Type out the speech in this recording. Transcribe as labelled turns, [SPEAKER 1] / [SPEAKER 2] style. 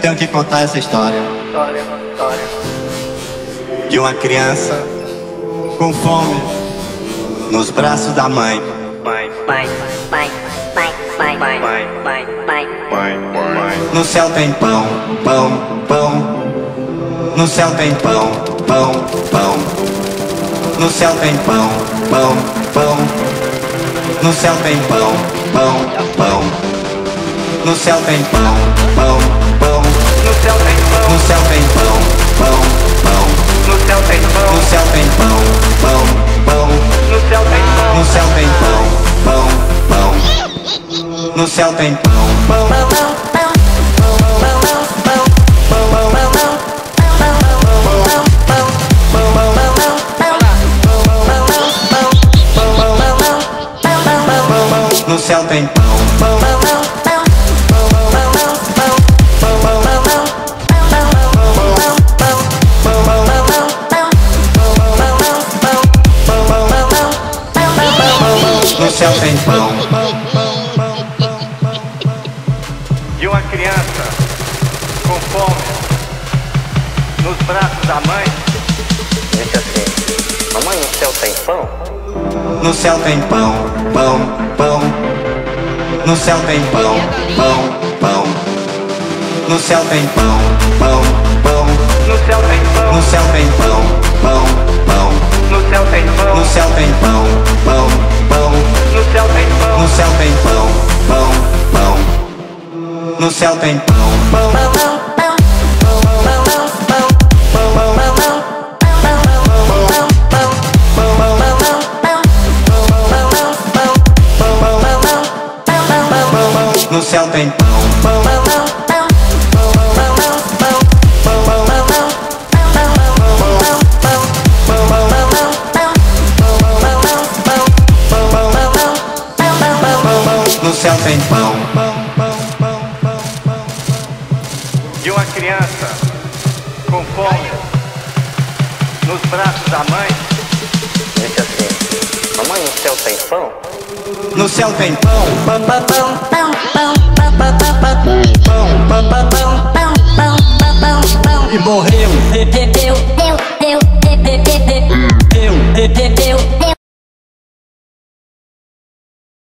[SPEAKER 1] tenho que contar essa história de uma criança com fome nos braços da mãe. No céu tem pão, pão, pão. No céu tem pão, pão, pão. No céu tem pão, pão, pão. No céu tem pão, pão, pão. No céu tem pão, pão, pão.
[SPEAKER 2] No céu tem pão,
[SPEAKER 1] No céu tem pão, pão, pão.
[SPEAKER 2] no céu tem pão,
[SPEAKER 1] No céu tem pão, pão, pão.
[SPEAKER 2] no céu tem pão,
[SPEAKER 1] No céu tem pão, pão, pão. No céu tem pão, pão, no céu tem pão, pão. No céu tem pão.
[SPEAKER 2] de uma criança com fome nos braços da mãe. Diz assim: mamãe, no céu tem pão?
[SPEAKER 1] No céu tem pão, pão, pão. No céu tem pão, pão, pão. No céu tem pão, pão, pão.
[SPEAKER 2] No céu tem pão,
[SPEAKER 1] No céu tem pão, pão, pão.
[SPEAKER 2] no céu tem pão,
[SPEAKER 1] No céu tem pão, pão, pão.
[SPEAKER 2] no céu tem pão,
[SPEAKER 1] No céu tem pão, pão, pão. No céu tem pão, pão. No céu tem pão, pão. No céu tem pão,
[SPEAKER 2] de uma criança com fome nos braços da mãe. Diz assim: mamãe, no céu tem pão?
[SPEAKER 1] no céu tem pão, pão, pão, pão, e morreu.